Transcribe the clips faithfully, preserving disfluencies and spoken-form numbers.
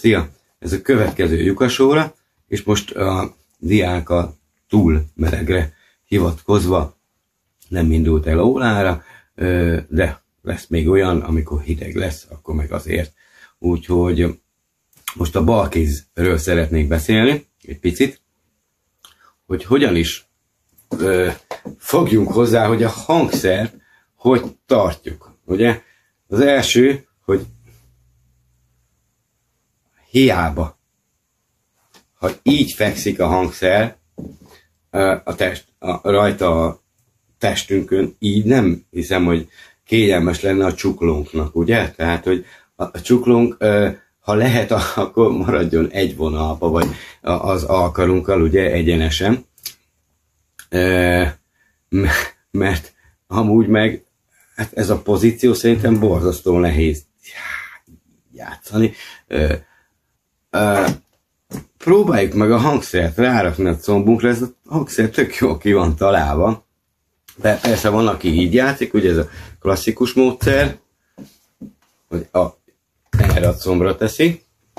Szia! Ez a következő lyukasóra, és most a diálka túl melegre hivatkozva nem indult el órára, de lesz még olyan, amikor hideg lesz, akkor meg azért. Úgyhogy most a balkézről szeretnék beszélni egy picit, hogy hogyan is ö, fogjunk hozzá, hogy a hangszert hogy tartjuk. Ugye az első, hogy hiába, ha így fekszik a hangszer a test, a, rajta a testünkön, így nem hiszem, hogy kényelmes lenne a csuklónknak, ugye? Tehát, hogy a, a csuklónk, ha lehet, akkor maradjon egy vonalba, vagy az alkarunkkal, ugye, egyenesen. Mert amúgy meg, hát ez a pozíció szerintem borzasztó nehéz játszani. Próbáljuk meg a hangszert rárakni a combunkra, ez a hangszer tök jól ki van találva. De persze van, aki így játszik, ugye ez a klasszikus módszer, hogy a, erre a combra teszi.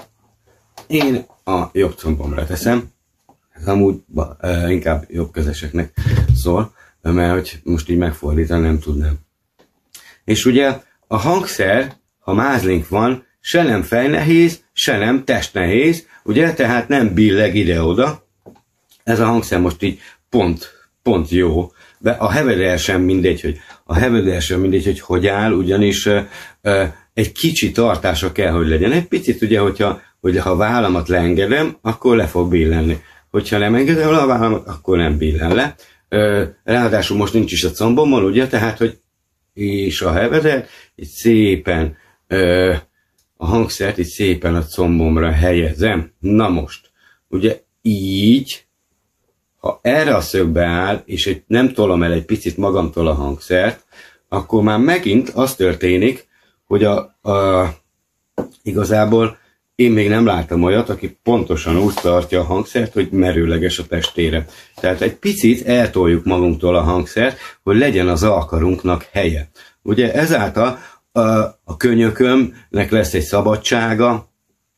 Én a jobb combomra teszem. Ez amúgy uh, inkább jobbkezeseknek szól, mert hogy most így megfordítani nem tudnám. És ugye a hangszer, ha mázlink van, se nem fejnehéz, se nem testnehéz, ugye, tehát nem billeg ide-oda. Ez a hangszer most így pont, pont jó. De a hevedel sem mindegy, hogy a hevedel sem mindegy, hogy hogy áll, ugyanis uh, uh, egy kicsi tartása kell, hogy legyen. Egy picit ugye, hogyha, hogy ha a vállamat leengedem, akkor le fog billenni. Hogyha nem engedem le a vállamat, akkor nem billen le. Uh, ráadásul most nincs is a combomon, ugye, tehát, hogy és a hevedel, így szépen uh, a hangszert így szépen a combomra helyezem. Na most, ugye így, ha erre a szögbe áll, és egy, nem tolom el egy picit magamtól a hangszert, akkor már megint az történik, hogy a, a, igazából én még nem láttam olyat, aki pontosan úgy tartja a hangszert, hogy merőleges a testére. Tehát egy picit eltoljuk magunktól a hangszert, hogy legyen az alkarunknak helye. Ugye ezáltal a, a könyökömnek lesz egy szabadsága,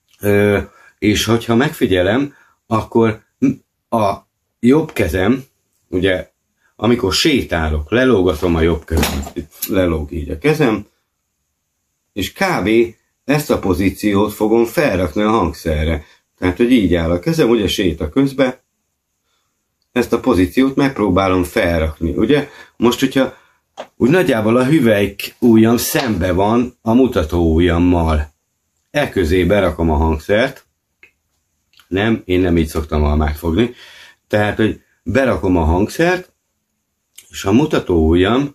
és hogyha megfigyelem, akkor a jobb kezem, ugye, amikor sétálok, lelógatom a jobb kezem, lelóg így a kezem, és kb. Ezt a pozíciót fogom felrakni a hangszerre. Tehát, hogy így áll a kezem, ugye séta közben, ezt a pozíciót megpróbálom felrakni, ugye? Most, hogyha úgy nagyjából a hüvelyk ujjam szembe van a mutató ujjammal. E közé berakom a hangszert, nem, én nem így szoktam almát fogni, tehát, hogy berakom a hangszert, és a mutató ujjam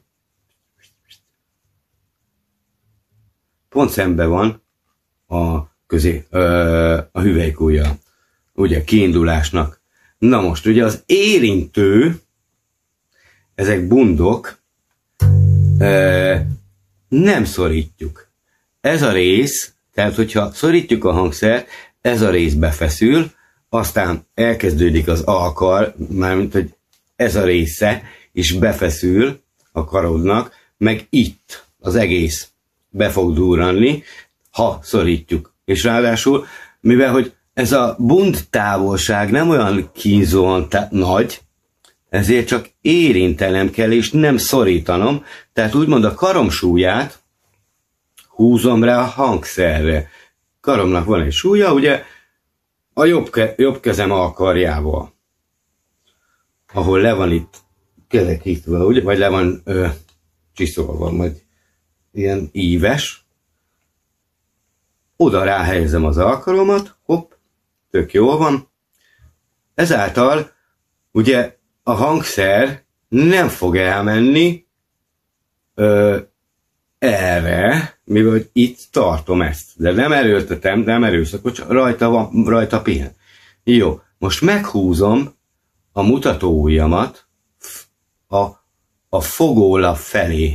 pont szembe van a közé, ö, a hüvelykujjal. Ugye, kiindulásnak. Na most, ugye az érintő, ezek bundok, ö, nem szorítjuk. Ez a rész, tehát, hogyha szorítjuk a hangszert, ez a rész befeszül, aztán elkezdődik az alkar, mármint, hogy ez a része is befeszül a karodnak, meg itt az egész be fog durranni, ha szorítjuk. És ráadásul, mivel hogy ez a bund távolság nem olyan kínzóan nagy, ezért csak érintenem kell, és nem szorítanom, tehát úgymond a karom súlyát húzom rá a hangszerre. Karomnak van egy súlya, ugye, a jobb, ke jobb kezem alkarjával, ahol le van itt kerekítve, ugye, vagy le van ö, csiszolva, vagy ilyen íves, oda ráhelyezem az alkaromat, hopp, tök jól van. Ezáltal ugye a hangszer nem fog elmenni ö, erre, mivel itt tartom ezt, de nem erőltetem, nem erőszakos, rajta van, rajta pihen. Jó, most meghúzom a mutató ujjamat a, a fogólap felé.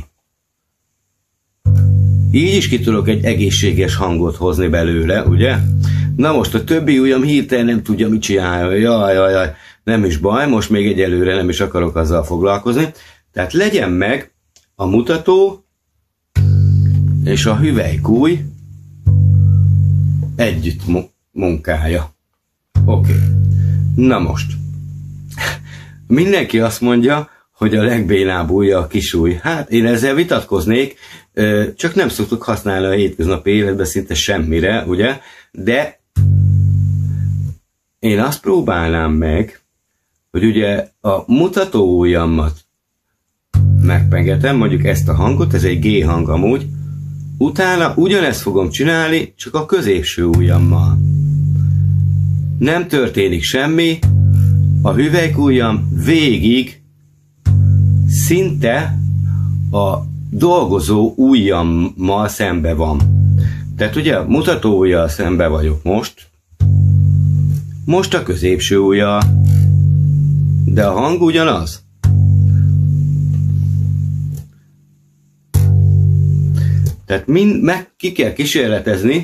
Így is ki tudok egy egészséges hangot hozni belőle, ugye? Na most a többi ujjam hirtelen nem tudja, mit csinálja. Jaj, jaj, jaj, nem is baj, most még egyelőre nem is akarok azzal foglalkozni. Tehát legyen meg a mutató és a hüvelykúj együtt munkája. Oké. Okay. Na most. Mindenki azt mondja, hogy a legbénább ujja a kisúj. Hát én ezzel vitatkoznék, csak nem szoktuk használni a hétköznapi életben szinte semmire, ugye? De én azt próbálnám meg, hogy ugye a mutató ujjamat megpengetem, mondjuk ezt a hangot, ez egy G hang amúgy, utána ugyanezt fogom csinálni, csak a középső ujjammal. Nem történik semmi, a hüvelykujjam végig szinte a dolgozó ujjammal szembe van. Tehát ugye mutató ujjal szembe vagyok most, most a középső ujjal, de a hang ugyanaz. Tehát mind meg ki kell kísérletezni,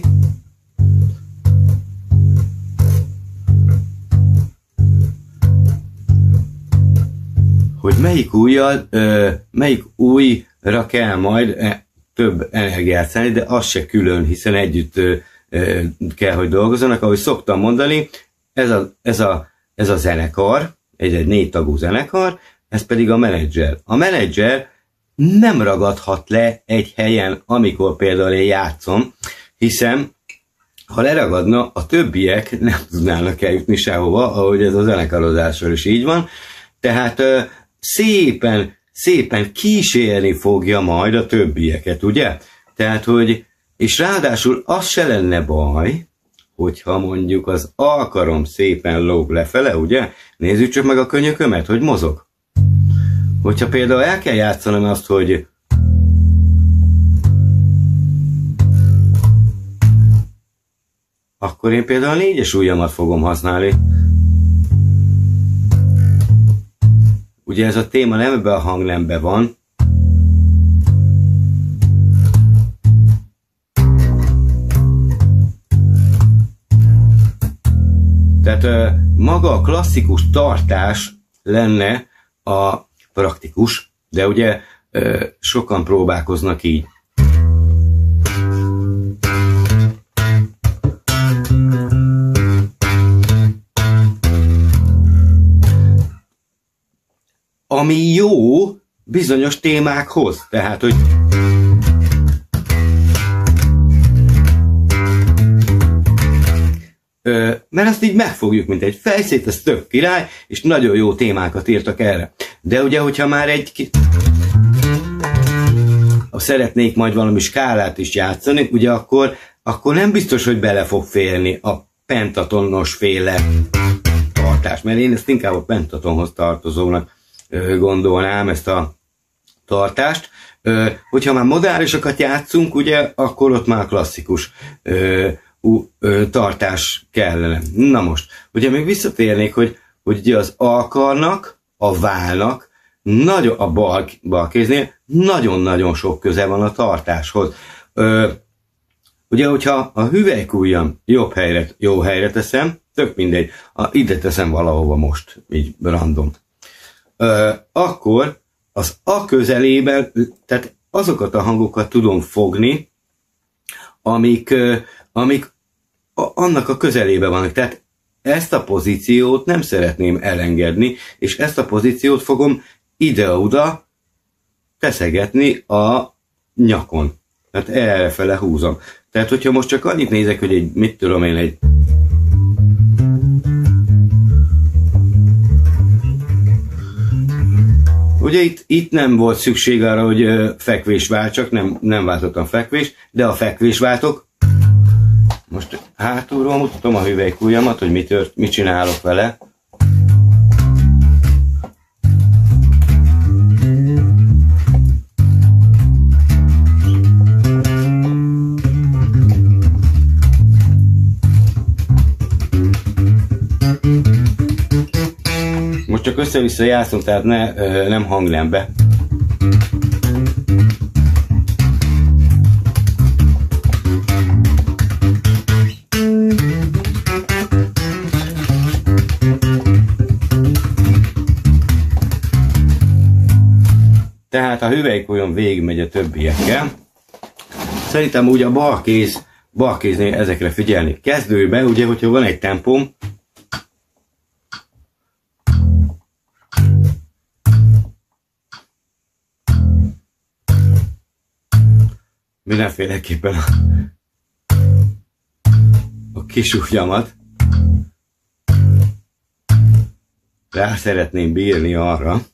hogy melyik ujjal, ö, melyik ujjra kell majd e, több energiát szállni, de az se külön, hiszen együtt ö, ö, kell, hogy dolgozzanak. Ahogy szoktam mondani, ez a, ez a, ez a zenekar, egy, egy négy tagú zenekar, ez pedig a menedzser. A menedzser nem ragadhat le egy helyen, amikor például én játszom, hiszen ha leragadna, a többiek nem tudnának eljutni sehova, ahogy ez a zenekarozásról is így van. Tehát ö, szépen, szépen kísérni fogja majd a többieket, ugye? Tehát, hogy, és ráadásul az se lenne baj, hogyha mondjuk az alkarom szépen lóg lefele, ugye? Nézzük csak meg a könyökömet, hogy mozog. Hogyha például el kell játszanom azt, hogy akkor én például a négyes ujjamat fogom használni. Ugye ez a téma nem ebben a hangnemben van. Tehát maga a klasszikus tartás lenne a praktikus, de ugye sokan próbálkoznak így. Ami jó bizonyos témákhoz. Tehát, hogy Ö, mert azt így megfogjuk, mint egy fejszét, ez tök király, és nagyon jó témákat írtak erre. De ugye, hogyha már egy ha szeretnék majd valami skálát is játszani, ugye akkor, akkor nem biztos, hogy bele fog férni a pentatonos féle tartás, mert én ezt inkább a pentatonhoz tartozónak ö, gondolnám, ezt a tartást. Ö, hogyha már modálisokat játszunk, ugye, akkor ott már klasszikus ö, ú, ö, tartás kellene. Na most, ugye még visszatérnék, hogy, hogy ugye az alkarnak, a válnak, nagyon, a bal, bal kéznél nagyon-nagyon sok köze van a tartáshoz. Ö, ugye, hogyha a hüvelykujjam jobb helyre, jó helyre teszem, tök mindegy, a, ide teszem valahova most, így random, ö, akkor az a közelében, tehát azokat a hangokat tudom fogni, amik, ö, amik a, annak a közelében vannak. Tehát ezt a pozíciót nem szeretném elengedni, és ezt a pozíciót fogom ide-oda teszegetni a nyakon. Tehát errefele húzom. Tehát, hogyha most csak annyit nézek, hogy egy, mit tudom én, egy ugye itt, itt nem volt szükség arra, hogy fekvés váltsak, nem, nem váltottam fekvés, de a fekvés váltok. Most hátulról mutatom a hüvelykujjamat, hogy mit, tört, mit csinálok vele. Most csak össze-vissza játszom, tehát ne, nem hangnembe. Tehát a hüvelykujjam végigmegy a többiekkel. Szerintem úgy a bal kéz balkéznél ezekre figyelni. Kezdőbe, ugye, hogyha van egy tempóm, mindenféleképpen a, a kis ujjamat rá szeretném bírni arra,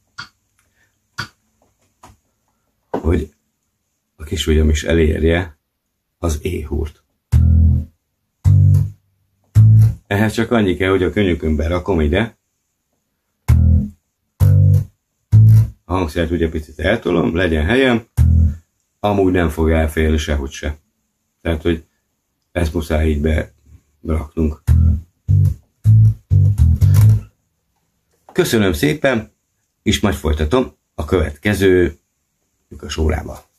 hogy a kis ujjam is elérje az éhúrt. Ehhez csak annyi kell, hogy a könyökön berakom ide, a hangszert ugye picit eltolom, legyen helyem, amúgy nem fog elférni sehogy se. Tehát, hogy ezt muszáj így beraknunk. Köszönöm szépen, és majd folytatom a következő lyukas órában.